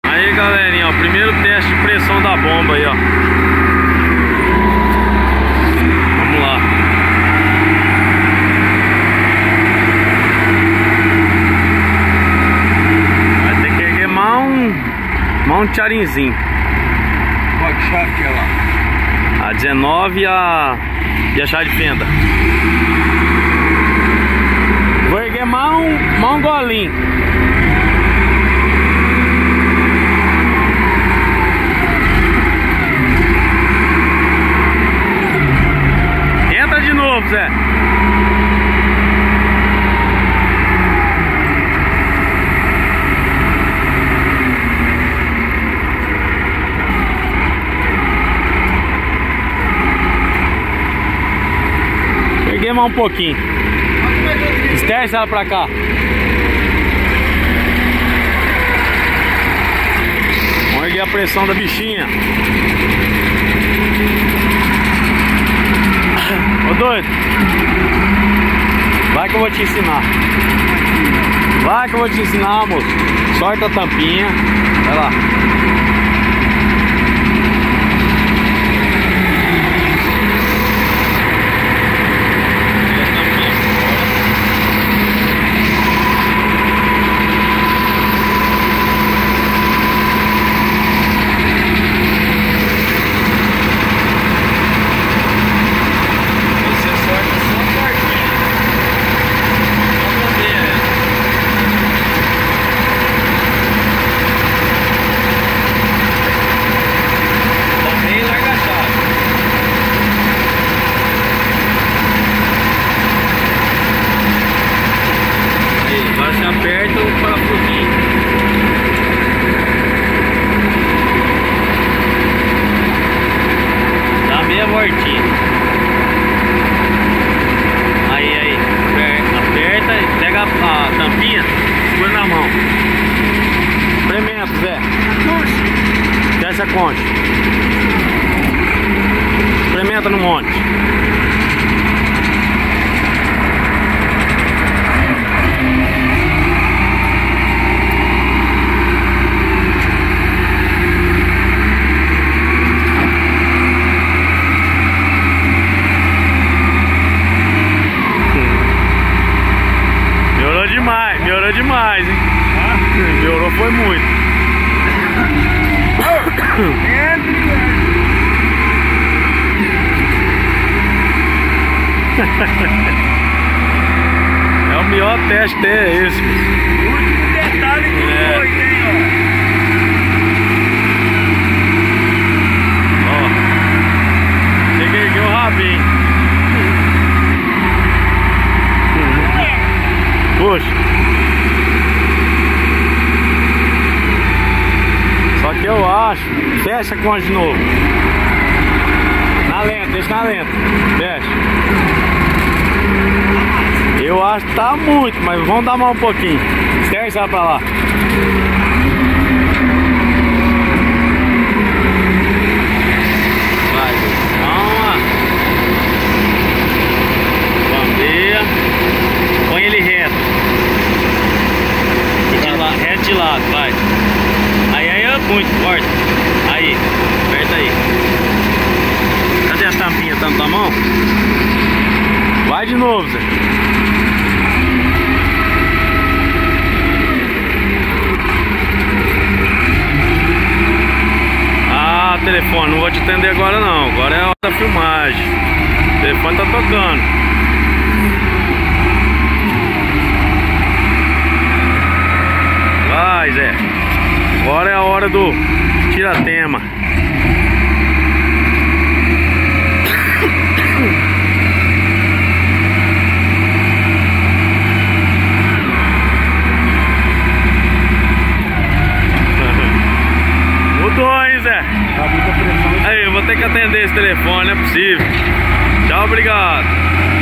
Aí galerinha, ó, primeiro teste de pressão da bomba aí, ó. Vamos lá. Vai ter que queimar um tcharinzinho. Qual que chave que é lá? A 19 e a chave de fenda. Vou queimar um golinho. Entra de novo, Zé. Peguei mais um pouquinho. Esterça ela pra cá. Vamos erguer a pressão da bichinha. Ô doido, vai que eu vou te ensinar. Vai que eu vou te ensinar, moço. Sorta a tampinha. Vai lá. Aperta o parafusinho. Dá meia voltinha. Aí, aperta e pega a tampinha, põe na mão. Experimenta, Zé. Fecha a concha. Experimenta no monte. Melhorou demais, hein? Melhorou foi muito. É o melhor teste que tem, é esse. O último detalhe que foi, hein, ó. Tem que erguer o rabinho. Puxa. Só que eu acho, fecha a concha de novo. Na lenta, deixa na lenta. Fecha. Eu acho que tá muito, mas vamos dar mais um pouquinho. Esterça ela pra lá. Vai, calma. Bandeia. Põe ele reto. Reto de lado, vai. Aí é muito forte. Aí, aperta aí. Cadê a tampinha? Tá na tua mão? Vai de novo, Zé. Ah, telefone, não vou te atender agora não. Agora é a hora da filmagem. O telefone tá tocando. Vai, Zé. Agora é a hora do tiratema. Mudou, hein, Zé? Tá muita pressão. Aí, eu vou ter que atender esse telefone, não é possível. Tchau, obrigado.